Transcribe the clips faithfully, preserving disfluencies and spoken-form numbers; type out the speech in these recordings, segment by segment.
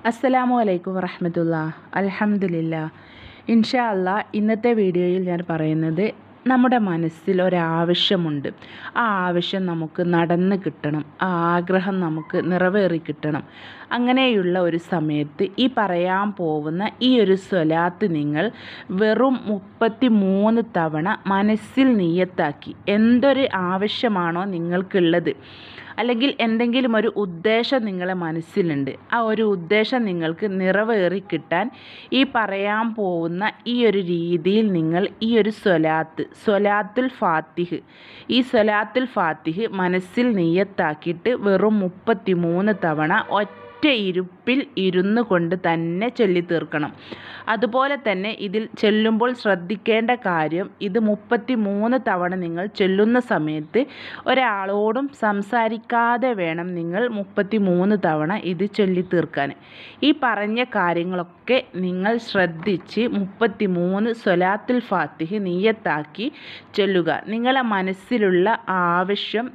അസ്സലാമു അലൈക്കും വറഹ്മത്തുള്ളാഹി. അൽഹംദുലില്ലാഹ്. ഇൻഷാ അല്ലാഹ് ഇന്നത്തെ വീഡിയോയിൽ ഞാൻ പറയുന്നത് നമ്മുടെ മനസ്സിൽ ഒരാവശ്യമുണ്ട്. ആ ആവശ്യം നമുക്ക് നടന്ന് കിട്ടണം. ആ ആഗ്രഹം നമുക്ക് നിറവേറി കിട്ടണം. അങ്ങനെയുള്ള ഒരു സമയത്ത് ഈ പറയാൻ പോകുന്ന ഈ ഒരു സ്വലാത്ത് നിങ്ങൾ വെറും മുപ്പത്തി മൂന്ന് തവണ മനസ്സിൽ നിയ്യത്താക്കി എന്തൊരു ആവശ്യമാണോ നിങ്ങൾക്കുള്ളത്, അല്ലെങ്കിൽ എന്തെങ്കിലും ഒരു ഉദ്ദേശം നിങ്ങളെ മനസ്സിലുണ്ട്, ആ ഒരു ഉദ്ദേശം നിങ്ങൾക്ക് നിറവേറി കിട്ടാൻ ഈ പറയാൻ പോകുന്ന ഈ ഒരു രീതിയിൽ നിങ്ങൾ ഈ ഒരു സ്വലാത്ത് സ്വലാത്തുൽ ഫാത്തിഹ് ഈ സ്വലാത്തുൽ ഫാത്തിഹ് മനസ്സിൽ നിയ്യത്താക്കിയിട്ട് വെറും മുപ്പത്തി മൂന്ന് തവണ ഒറ്റ ഇരുപ്പിൽ ഇരുന്നു കൊണ്ട് തന്നെ ചൊല്ലി തീർക്കണം. അതുപോലെ തന്നെ ഇതിൽ ചൊല്ലുമ്പോൾ ശ്രദ്ധിക്കേണ്ട കാര്യം, ഇത് മുപ്പത്തി മൂന്ന് തവണ നിങ്ങൾ ചൊല്ലുന്ന സമയത്ത് ഒരാളോടും സംസാരിക്കാതെ വേണം നിങ്ങൾ മുപ്പത്തി മൂന്ന് തവണ ഇത് ചൊല്ലി തീർക്കാൻ. ഈ പറഞ്ഞ കാര്യങ്ങളൊക്കെ നിങ്ങൾ ശ്രദ്ധിച്ച് മുപ്പത്തി മൂന്ന് സ്വലാത്തുൽ ഫാത്തിഹ് നിയ്യത്താക്കി ചൊല്ലുക. നിങ്ങളെ മനസ്സിലുള്ള ആവശ്യം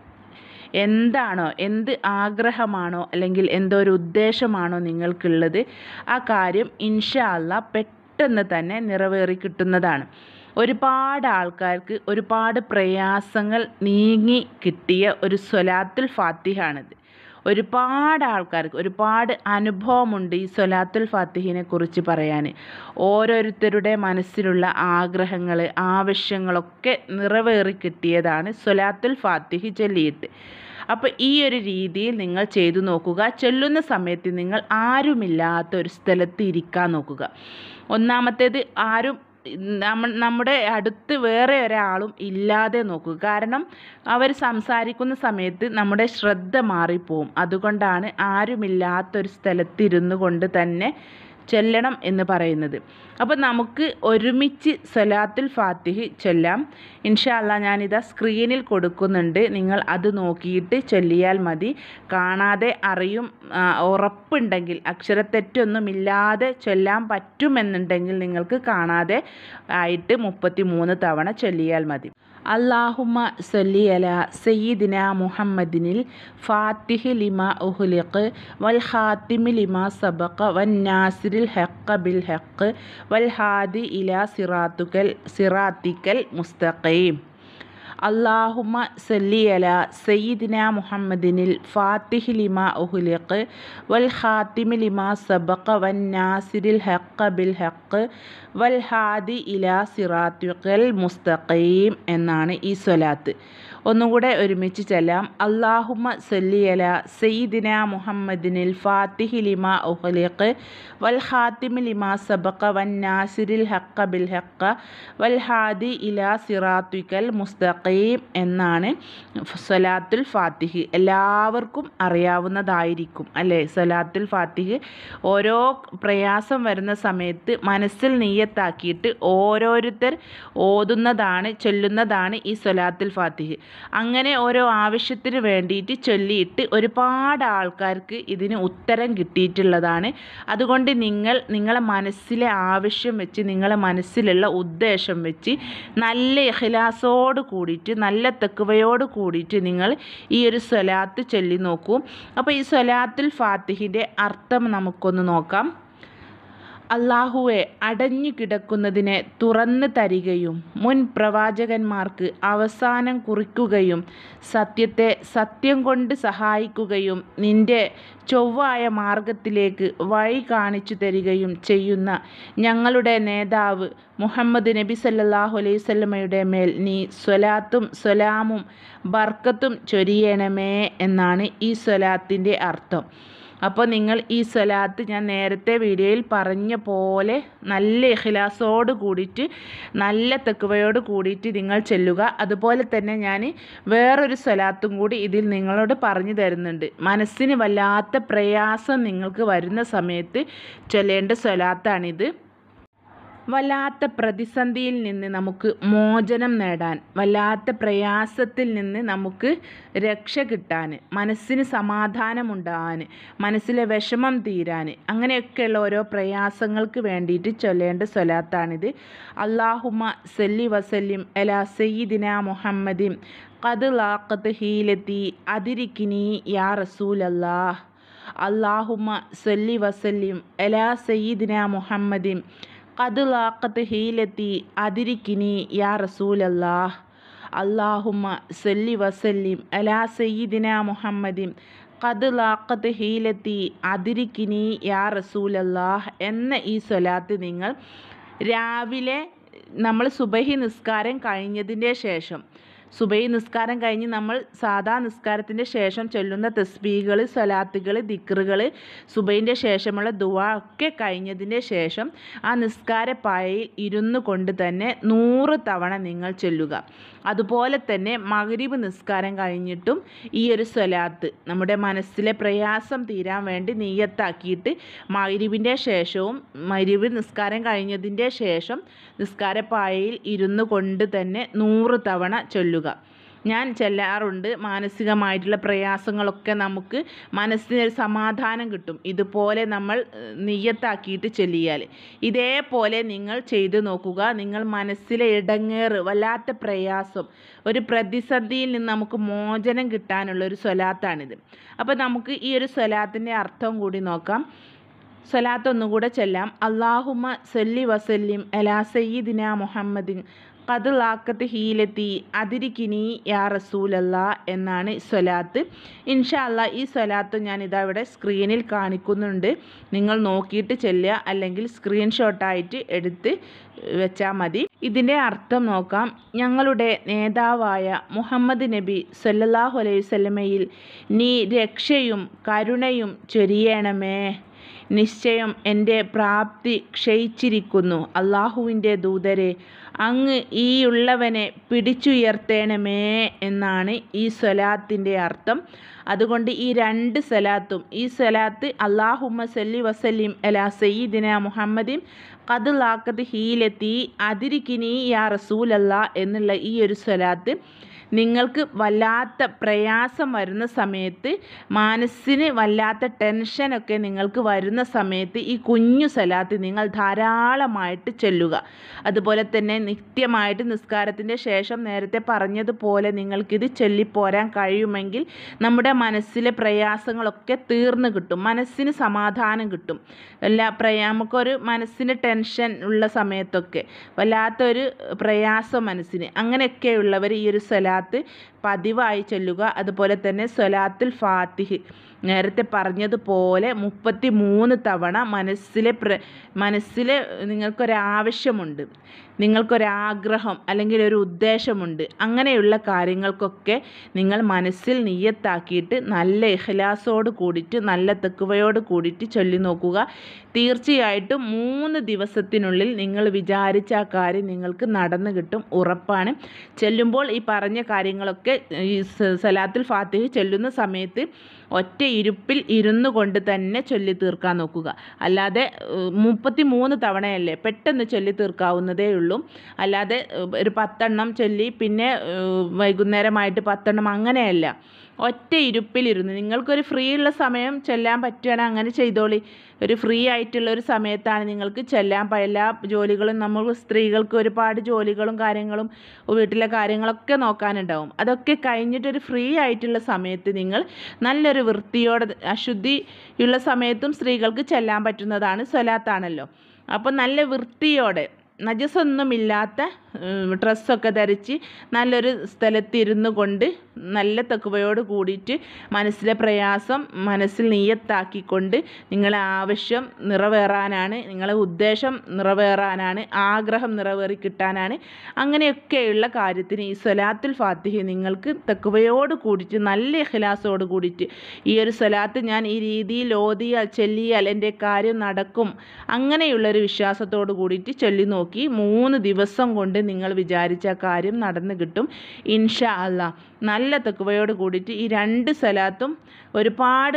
എന്താണോ, എന്ത് ആഗ്രഹമാണോ, അല്ലെങ്കിൽ എന്തോ ഒരു ഉദ്ദേശമാണോ നിങ്ങൾക്കുള്ളത്, ആ കാര്യം ഇൻഷാ അല്ലാഹ് പെട്ടെന്ന് തന്നെ നിറവേറി കിട്ടുന്നതാണ്. ഒരുപാട് ആൾക്കാർക്ക് ഒരുപാട് പ്രയാസങ്ങൾ നീങ്ങി കിട്ടിയ ഒരു സ്വലാത്തുൽ ഫാത്തിഹാണിത്. ഒരുപാട് ആൾക്കാർക്ക് ഒരുപാട് അനുഭവമുണ്ട് ഈ സ്വലാത്തുൽ ഫാത്തിഹിനെ കുറിച്ച് പറയാൻ. ഓരോരുത്തരുടെ മനസ്സിലുള്ള ആഗ്രഹങ്ങൾ, ആവശ്യങ്ങളൊക്കെ നിറവേറി കിട്ടിയതാണ് സ്വലാത്തുൽ ഫാത്തിഹ് ചൊല്ലിയിട്ട്. അപ്പോൾ ഈ ഒരു രീതിയിൽ നിങ്ങൾ ചെയ്തു നോക്കുക. ചൊല്ലുന്ന സമയത്ത് നിങ്ങൾ ആരുമില്ലാത്ത ഒരു സ്ഥലത്ത് ഇരിക്കാൻ നോക്കുക. ഒന്നാമത്തേത്, ആരും നമ്മ നമ്മുടെ അടുത്ത് വേറെ ഒരാളും ഇല്ലാതെ നോക്കുക. കാരണം അവർ സംസാരിക്കുന്ന സമയത്ത് നമ്മുടെ ശ്രദ്ധ മാറിപ്പോവും. അതുകൊണ്ടാണ് ആരുമില്ലാത്തൊരു സ്ഥലത്തിരുന്നു കൊണ്ട് തന്നെ ചൊല്ലണം എന്ന് പറയുന്നത്. അപ്പോൾ നമുക്ക് ഒരുമിച്ച് സ്വലാത്തുൽ ഫാത്തിഹ് ചൊല്ലാം. ഇൻഷാ അല്ലാഹ് ഞാനിതാ സ്ക്രീനിൽ കൊടുക്കുന്നുണ്ട്. നിങ്ങൾ അത് നോക്കിയിട്ട് ചൊല്ലിയാൽ മതി. കാണാതെ അറിയും ഉറപ്പുണ്ടെങ്കിൽ, അക്ഷരത്തെറ്റൊന്നുമില്ലാതെ ചൊല്ലാൻ പറ്റുമെന്നുണ്ടെങ്കിൽ നിങ്ങൾക്ക് കാണാതെ ആയിട്ട് മുപ്പത്തി മൂന്ന് തവണ ചൊല്ലിയാൽ മതി. അല്ലാഹുമ്മ സല്ലി അലാ സയ്യിദിനാ മുഹമ്മദിനിൽ ഫാത്തിഹി ലിമാ ഉഹ്ലിഖ് വൽ ഖാതിമി ലിമാ സബഖ വൻ നാസിരിൽ ഹഖ് ബിൽ ഹഖ് വൽ ഹാദി ഇലാ സിറാത്തുകൽ സിറാത്തിക്കൽ മുസ്തഖീം. അല്ലാഹുമ്മ സല്ലി അലാ സയ്യിദിനാ മുഹമ്മദിനിൽ ഫാത്തിഹി ലിമാ ഉഹ്ലിഖ് വൽ ഖാതിമി ലിമാ സബഖ വൻ നാസിരിൽ ഹഖ് ബിൽ ഹഖ് വൽ ഹാദി ഇലാ സിറാത്തുകൽ മുസ്തഖീം എന്നാണ് ഈ സ്വലാത്ത്. ഒന്നുകൂടെ ഒരുമിച്ച് ചൊല്ലാം. അല്ലാഹുമ്മ സല്ലി അലാ സയ്യിദിനാ മുഹമ്മദിനിൽ ഫാത്തിഹി ലിമാ ഉഹ്ലിഖ് വൽ ഖാതിമി ലിമാ സബഖ വൻ നാസിരിൽ ഹഖ് ബിൽ ഹഖ് വൽ ഹാദി ഇലാ സിറാത്തുകൽ മുസ്തഖീം എന്നാണ് സ്വലാത്തുൽ ഫാത്തിഹ്. എല്ലാവർക്കും അറിയാവുന്നതായിരിക്കും അല്ലേ സ്വലാത്തുൽ ഫാത്തിഹ്? ഓരോ പ്രയാസം വരുന്ന സമയത്ത് മനസ്സിൽ നിയ്യത്താക്കിയിട്ട് ഓരോരുത്തർ ഓതുന്നതാണ്, ചൊല്ലുന്നതാണ് ഈ സ്വലാത്തുൽ ഫാത്തിഹ്. അങ്ങനെ ഓരോ ആവശ്യത്തിന് വേണ്ടിയിട്ട് ചൊല്ലിയിട്ട് ഒരുപാട് ആൾക്കാർക്ക് ഇതിന് ഉത്തരം കിട്ടിയിട്ടുള്ളതാണ്. അതുകൊണ്ട് നിങ്ങൾ നിങ്ങളെ മനസ്സിലെ ആവശ്യം വെച്ച്, നിങ്ങളെ മനസ്സിലുള്ള ഉദ്ദേശം വെച്ച് നല്ല ഇഖ്ലാസോട് കൂടിയിട്ട്, നല്ല തഖ്വയോട് കൂടിയിട്ട് നിങ്ങൾ ഈ ഒരു സ്വലാത്ത് ചൊല്ലി നോക്കൂ. അപ്പോൾ ഈ സ്വലാത്തുൽ ഫാത്തിഹിൻ്റെ അർത്ഥം നമുക്കൊന്ന് നോക്കാം. അല്ലാഹുവെ, അടഞ്ഞു കിടക്കുന്നതിനെ തുറന്ന് തരികയും മുൻ പ്രവാചകന്മാർക്ക് അവസാനം കുറിക്കുകയും സത്യത്തെ സത്യം കൊണ്ട് സഹായിക്കുകയും നിൻ്റെ ചൊവ്വായ മാർഗത്തിലേക്ക് വഴി കാണിച്ചു തരികയും ചെയ്യുന്ന ഞങ്ങളുടെ നേതാവ് മുഹമ്മദ് നബി സല്ലല്ലാഹു അലൈഹി വസല്ലമയുടെ മേൽ നീ സ്വലാത്തും സ്വലാമും ബർക്കത്തും ചൊരിയണമേ എന്നാണ് ഈ സ്വലാത്തിൻ്റെ അർത്ഥം. അപ്പോൾ നിങ്ങൾ ഈ സ്വലാത്ത് ഞാൻ നേരത്തെ വീഡിയോയിൽ പറഞ്ഞ പോലെ നല്ല ഇഖ്ലാസോട് കൂടിയിട്ട്, നല്ല തഖ്വയോട് കൂടിയിട്ട് നിങ്ങൾ ചൊല്ലുക. അതുപോലെ തന്നെ ഞാൻ വേറൊരു സ്വലാത്തും കൂടി ഇതിൽ നിങ്ങളോട് പറഞ്ഞു തരുന്നുണ്ട്. മനസ്സിന് വല്ലാത്ത പ്രയാസം നിങ്ങൾക്ക് വരുന്ന സമയത്ത് ചൊല്ലേണ്ട സ്വലാത്താണിത്. വല്ലാത്ത പ്രതിസന്ധിയിൽ നിന്ന് നമുക്ക് മോചനം നേടാൻ, വല്ലാത്ത പ്രയാസത്തിൽ നിന്ന് നമുക്ക് രക്ഷ കിട്ടാൻ, മനസ്സിന് സമാധാനമുണ്ടാകാൻ, മനസ്സിലെ വിഷമം തീരാൻ, അങ്ങനെയൊക്കെയുള്ള ഓരോ പ്രയാസങ്ങൾക്ക് വേണ്ടിയിട്ട് ചൊല്ലേണ്ട സ്വലാത്താണിത്. അല്ലാഹുമ്മ സല്ലി വസല്ലിം അലാ സയ്യിദിനാ മുഹമ്മദിൻ ഖദ് ലാഖത് ഹീലത്തി അദിരിക്കിനി യാ റസൂലല്ലാഹ്. അല്ലാഹുമ്മ സല്ലി വസല്ലിം അലാ സയ്യിദിനാ മുഹമ്മദിൻ ഖദ് ലാഖത്ത് ഹീലത്തി അദ്രിക്കിനി യാ റസൂലല്ലാഹ്. അല്ലാഹുമ്മ സല്ലി വസല്ലിം അലാ സയ്യിദിനാ മുഹമ്മദിൻ ഖദ് ലാഖത്ത് ഹീലത്തി അദ്രിക്കിനി യാ റസൂലല്ലാഹ് എന്ന ഈ സ്വലാത്ത് നിങ്ങൾ രാവിലെ നമ്മൾ സുബഹി നിസ്കാരം കഴിഞ്ഞതിൻ്റെ ശേഷം, സുബഹി നിസ്കാരം കഴിഞ്ഞ് നമ്മൾ സാധാ നിസ്കാരത്തിൻ്റെ ശേഷം ചൊല്ലുന്ന തസ്ബീഹുകൾ, സ്വലാത്തുകൾ, ദിക്റുകൾ, സുബഹിൻ്റെ ശേഷമുള്ള ദുആ ഒക്കെ കഴിഞ്ഞതിൻ്റെ ശേഷം ആ നിസ്കാരപ്പായയിൽ ഇരുന്നു കൊണ്ട് തന്നെ നൂറ് തവണ നിങ്ങൾ ചൊല്ലുക. അതുപോലെ തന്നെ മഗ്രിബ് നിസ്കാരം കഴിഞ്ഞിട്ടും ഈ ഒരു സ്വലാത്ത് നമ്മുടെ മനസ്സിലെ പ്രയാസം തീരാൻ വേണ്ടി നിയ്യത്താക്കിയിട്ട് മഗ്രിബിൻ്റെ ശേഷവും മഗ്രിബ് നിസ്കാരം കഴിഞ്ഞതിൻ്റെ ശേഷം നിസ്കാരപ്പായയിൽ ഇരുന്നു കൊണ്ട് തന്നെ നൂറ് തവണ ചൊല്ലുക. ഞാൻ ചെല്ലാറുണ്ട്. മാനസികമായിട്ടുള്ള പ്രയാസങ്ങളൊക്കെ നമുക്ക് മനസ്സിനൊരു സമാധാനം കിട്ടും ഇതുപോലെ നമ്മൾ നിയ്യത്താക്കിയിട്ട് ചൊല്ലിയാൽ. ഇതേപോലെ നിങ്ങൾ ചെയ്തു നോക്കുക. നിങ്ങൾ മനസ്സിലെ ഇടങ്ങേറ്, വല്ലാത്ത പ്രയാസം, ഒരു പ്രതിസന്ധിയിൽ നിന്ന് നമുക്ക് മോചനം കിട്ടാനുള്ള ഒരു സ്വലാത്താണിത്. അപ്പോൾ നമുക്ക് ഈ ഒരു സ്വലാത്തിൻ്റെ അർത്ഥം കൂടി നോക്കാം. സ്വലാത്ത് ഒന്നുകൂടെ ചൊല്ലാം. അല്ലാഹുമ്മ സല്ലി വസല്ലിം അലാ സയ്യിദിനാ മുഹമ്മദിൻ ഖദ് ലാഖത്ത് ഹീലത്തി അദ്രിക്കിനി യാ റസൂലല്ലാ എന്നാണ് സ്വലാത്ത്. ഇൻഷാ അല്ലാ ഈ സ്വലാത്ത് ഞാനിതാ ഇവിടെ സ്ക്രീനിൽ കാണിക്കുന്നുണ്ട്. നിങ്ങൾ നോക്കിയിട്ട് ചെല്ലുക, അല്ലെങ്കിൽ സ്ക്രീൻഷോട്ടായിട്ട് എടുത്ത് വെച്ചാൽ മതി. ഇതിൻ്റെ അർത്ഥം നോക്കാം. ഞങ്ങളുടെ നേതാവായ മുഹമ്മദ് നബി സല്ലല്ലാഹു അലൈഹി വസല്ലമയിൽ നീ രക്ഷയും കരുണയും ചൊരിയണമേ. നിശ്ചയം എൻ്റെ പ്രാപ്തി ക്ഷയിച്ചിരിക്കുന്നു. അള്ളാഹുവിൻ്റെ ദൂതരെ, അങ്ങ് ഈ ഉള്ളവനെ പിടിച്ചുയർത്തേണമേ എന്നാണ് ഈ സ്വലാത്തിൻ്റെ അർത്ഥം. അതുകൊണ്ട് ഈ രണ്ട് സ്വലാത്തും, ഈ സ്വലാത്ത് അല്ലാഹുമ്മ സല്ലി വസല്ലിം അലാ സയ്യിദിനാ മുഹമ്മദിൻ ഖദ് ലാഖത്ത് ഹീലത്തി അദ്രിക്കിനി യാ റസൂലല്ലാ എന്നുള്ള ഈ ഒരു സ്വലാത്ത് നിങ്ങൾക്ക് വല്ലാത്ത പ്രയാസം വരുന്ന സമയത്ത്, മനസ്സിന് വല്ലാത്ത ടെൻഷനൊക്കെ നിങ്ങൾക്ക് വരുന്ന സമയത്ത് ഈ കുഞ്ഞു സ്വലാത്ത് നിങ്ങൾ ധാരാളമായിട്ട് ചൊല്ലുക. അതുപോലെ തന്നെ നിത്യമായിട്ട് നിസ്കാരത്തിൻ്റെ ശേഷം നേരത്തെ പറഞ്ഞതുപോലെ നിങ്ങൾക്കിത് ചൊല്ലിപ്പോരാൻ കഴിയുമെങ്കിൽ നമ്മുടെ മനസ്സിലെ പ്രയാസങ്ങളൊക്കെ തീർന്നു കിട്ടും, മനസ്സിന് സമാധാനം കിട്ടും. എല്ലാ പ്രയാ നമുക്കൊരു മനസ്സിന് ടെൻഷൻ ഉള്ള സമയത്തൊക്കെ വല്ലാത്തൊരു പ്രയാസം മനസ്സിന്, അങ്ങനെയൊക്കെയുള്ളവർ ഈ ഒരു സ്വലാത്ത് പതിവായി ചൊല്ലുക. അതുപോലെ തന്നെ സ്വലാത്തുൽ ഫാത്തിഹ് നേരത്തെ പറഞ്ഞതുപോലെ മുപ്പത്തി മൂന്ന് തവണ മനസ്സിലെ പ്ര മനസ്സിൽ നിങ്ങൾക്കൊരാവശ്യമുണ്ട്, നിങ്ങൾക്കൊരാഗ്രഹം അല്ലെങ്കിൽ ഒരു ഉദ്ദേശമുണ്ട്, അങ്ങനെയുള്ള കാര്യങ്ങൾക്കൊക്കെ നിങ്ങൾ മനസ്സിൽ നിയ്യത്താക്കിയിട്ട് നല്ല ഇഖ്ലാസോട് കൂടിയിട്ട് നല്ല തഖ്വയോട് കൂടിയിട്ട് ചൊല്ലി നോക്കുക. തീർച്ചയായിട്ടും മൂന്ന് ദിവസത്തിനുള്ളിൽ നിങ്ങൾ വിചാരിച്ച ആ കാര്യം നിങ്ങൾക്ക് നടന്നു കിട്ടും, ഉറപ്പാണ്. ചെല്ലുമ്പോൾ ഈ പറഞ്ഞ കാര്യങ്ങളൊക്കെ ഈ സലാത്തുൽ ഫാത്തിഹ് ചൊല്ലുന്ന സമയത്ത് ഒറ്റ ഇരുപ്പിൽ ഇരുന്നു കൊണ്ട് തന്നെ ചൊല്ലി തീർക്കാൻ നോക്കുക. അല്ലാതെ മുപ്പത്തി മൂന്ന് തവണയല്ലേ, പെട്ടെന്ന് ചൊല്ലി തീർക്കാവുന്നതേ ഉള്ളൂ. അല്ലാതെ ഒരു പത്തെണ്ണം ചൊല്ലി പിന്നെ വൈകുന്നേരമായിട്ട് പത്തെണ്ണം അങ്ങനെയല്ല. ഒറ്റ ഇരുപ്പിലിരുന്ന് നിങ്ങൾക്കൊരു ഫ്രീ ഉള്ള സമയം ചെല്ലാൻ പറ്റുകയാണെങ്കിൽ അങ്ങനെ ചെയ്തോളി. ഒരു ഫ്രീ ആയിട്ടുള്ള ഒരു സമയത്താണ് നിങ്ങൾക്ക് ചെല്ലാൻ എല്ലാ ജോലികളും, നമ്മൾ സ്ത്രീകൾക്ക് ഒരുപാട് ജോലികളും കാര്യങ്ങളും വീട്ടിലെ കാര്യങ്ങളൊക്കെ നോക്കാനുണ്ടാവും. അതൊക്കെ കഴിഞ്ഞിട്ടൊരു ഫ്രീ ആയിട്ടുള്ള സമയത്ത് നിങ്ങൾ നല്ലൊരു വൃത്തിയോടെ, അശുദ്ധിയുള്ള സമയത്തും സ്ത്രീകൾക്ക് ചെല്ലാൻ പറ്റുന്നതാണ്, സ്വലാത്താണല്ലോ. അപ്പോൾ നല്ല വൃത്തിയോടെ, നജസൊന്നുമില്ലാത്ത ഡ്രസ്സൊക്കെ ധരിച്ച് നല്ലൊരു സ്ഥലത്തിരുന്നു കൊണ്ട് നല്ല തഖ്വയോട് കൂടിയിട്ട് മനസ്സിലെ പ്രയാസം മനസ്സിൽ നിയ്യത്താക്കിക്കൊണ്ട് നിങ്ങളെ ആവശ്യം നിറവേറാനാണ്, നിങ്ങളെ ഉദ്ദേശം നിറവേറാനാണ്, ആഗ്രഹം നിറവേറി കിട്ടാനാണ്. അങ്ങനെയൊക്കെയുള്ള കാര്യത്തിന് ഈ സ്വലാത്തുൽ ഫാത്തിഹ് നിങ്ങൾക്ക് തഖ്വയോട് കൂടിയിട്ട് നല്ല ഇഖ്ലാസോട് കൂടിയിട്ട് ഈ ഒരു സ്വലാത്ത് ഞാൻ ഈ രീതിയിൽ ഓതിയാൽ ചൊല്ലിയാൽ എൻ്റെ കാര്യം നടക്കും, അങ്ങനെയുള്ളൊരു വിശ്വാസത്തോട് കൂടിയിട്ട് ചൊല്ലി നോക്കി മൂന്ന് ദിവസം കൊണ്ട് നിങ്ങൾ വിചാരിച്ച കാര്യം നടന്നു കിട്ടും ഇൻഷാ അല്ലാ. നല്ല തഖ്വയോട് കൂടിയിട്ട് ഈ രണ്ട് സ്വലാത്തും ഒരുപാട്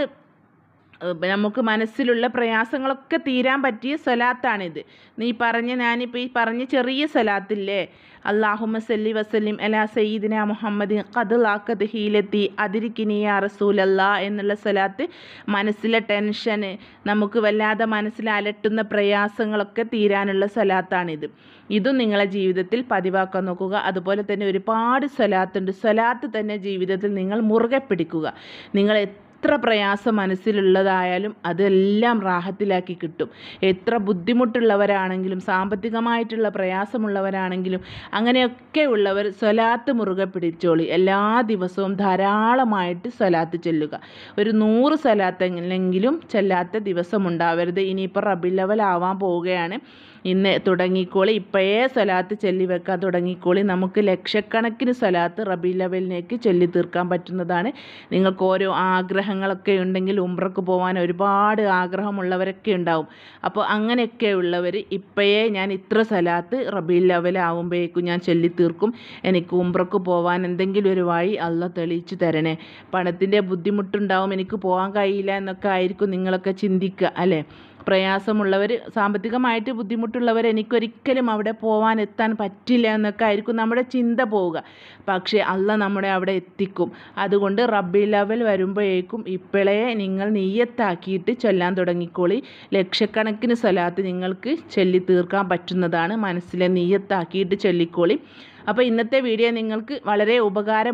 നമുക്ക് മനസ്സിലുള്ള പ്രയാസങ്ങളൊക്കെ തീരാൻ പറ്റിയ സ്വലാത്താണിത്. നീ പറഞ്ഞ ഞാനിപ്പോൾ ഈ പറഞ്ഞ ചെറിയ സ്വലാത്തില്ലേ, അല്ലാഹുമ്മ സല്ലി വസല്ലിം അലാ സയ്യിദിനാ മുഹമ്മദിൻ ഖദ് ലാഖത്ത് ഹീലത്തി അദ്രിക്കിനി യാ റസൂലല്ലാ എന്നുള്ള സ്വലാത്ത് മനസ്സിലെ ടെൻഷന്, നമുക്ക് വല്ലാതെ മനസ്സിൽ അലട്ടുന്ന പ്രയാസങ്ങളൊക്കെ തീരാനുള്ള സ്വലാത്താണിത്. ഇതും നിങ്ങളെ ജീവിതത്തിൽ പതിവാക്കാൻ നോക്കുക. അതുപോലെ തന്നെ ഒരുപാട് സ്വലാത്തുണ്ട്. സ്വലാത്ത് തന്നെ ജീവിതത്തിൽ നിങ്ങൾ മുറുകെ പിടിക്കുക. നിങ്ങൾ എത്ര പ്രയാസം മനസ്സിലുള്ളതായാലും അതെല്ലാം റാഹത്തിലാക്കി കിട്ടും. എത്ര ബുദ്ധിമുട്ടുള്ളവരാണെങ്കിലും സാമ്പത്തികമായിട്ടുള്ള പ്രയാസമുള്ളവരാണെങ്കിലും അങ്ങനെയൊക്കെ ഉള്ളവർ സ്വലാത്ത് മുറുകെ പിടിച്ചോളി. എല്ലാ ദിവസവും ധാരാളമായിട്ട് സ്വലാത്ത് ചൊല്ലുക. ഒരു നൂറ് സ്വലാത്തെങ്കിലും ചെല്ലാത്ത ദിവസം ഉണ്ടാവരുത്. ഇനിയിപ്പോൾ റബീഉൽ അവ്വൽ ആവാൻ പോവുകയാണ്. ഇന്ന് തുടങ്ങിക്കോളി, ഇപ്പോഴേ സ്വലാത്ത് ചൊല്ലി വെക്കാൻ തുടങ്ങിക്കോളി. നമുക്ക് ലക്ഷക്കണക്കിന് സ്വലാത്ത് റബീഉൽ അവ്വലിനേക്ക് ചൊല്ലി തീർക്കാൻ പറ്റുന്നതാണ്. നിങ്ങൾക്ക് ഓരോ ആഗ്രഹങ്ങളൊക്കെ ഉണ്ടെങ്കിൽ ഉംറക്ക് പോകാൻ ഒരുപാട് ആഗ്രഹമുള്ളവരൊക്കെ ഉണ്ടാവും. അപ്പോൾ അങ്ങനെയൊക്കെ ഉള്ളവർ ഇപ്പോഴേ ഞാൻ ഇത്ര സ്വലാത്ത് റബീഉൽ അവ്വൽ ആവുമ്പോഴേക്കും ഞാൻ ചൊല്ലി തീർക്കും, എനിക്ക് ഉംറക്ക് പോകാൻ എന്തെങ്കിലും ഒരു വഴി അള്ളാഹ് തെളിയിച്ചു തരണേ, പണത്തിൻ്റെ ബുദ്ധിമുട്ടുണ്ടാവും, എനിക്ക് പോകാൻ കഴിയില്ല എന്നൊക്കെ ആയിരിക്കും നിങ്ങളൊക്കെ ചിന്തിക്കുക അല്ലേ. പ്രയാസമുള്ളവർ, സാമ്പത്തികമായിട്ട് ബുദ്ധിമുട്ടുള്ളവർ എനിക്കൊരിക്കലും അവിടെ പോകാൻ എത്താൻ പറ്റില്ല എന്നൊക്കെ ആയിരിക്കും നമ്മുടെ ചിന്ത പോവുക. പക്ഷേ അള്ളാഹ് നമ്മളെ അവിടെ എത്തിക്കും. അതുകൊണ്ട് റബീഉൽ അവ്വൽ വരുമ്പോഴേക്കും ഇപ്പോഴേ നിങ്ങൾ നിയ്യത്താക്കിയിട്ട് ചൊല്ലാൻ തുടങ്ങിക്കോളി. ലക്ഷക്കണക്കിന് സ്വലാത്ത് നിങ്ങൾക്ക് ചൊല്ലി തീർക്കാൻ പറ്റുന്നതാണ്. മനസ്സിലെ നിയ്യത്താക്കിയിട്ട് ചൊല്ലിക്കോളി. അപ്പോൾ ഇന്നത്തെ വീഡിയോ നിങ്ങൾക്ക് വളരെ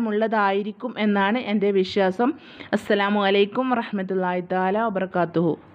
ഉപകാരമുള്ളതായിരിക്കും എന്നാണ് എൻ്റെ വിശ്വാസം. അസ്സലാമു അലൈക്കും വറഹ്മത്തുള്ളാഹി തആല വബറകാതുഹു.